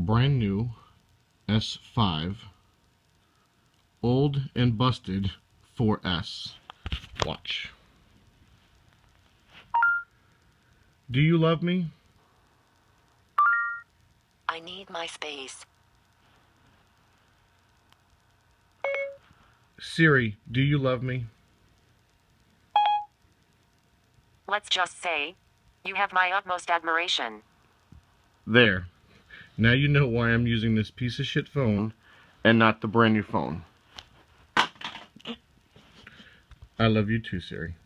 brand new S5, old and busted 4S. Watch. Do you love me? I need my space. Siri, do you love me? Let's just say, you have my utmost admiration. There. Now you know why I'm using this piece of shit phone and not the brand new phone. I love you too, Siri.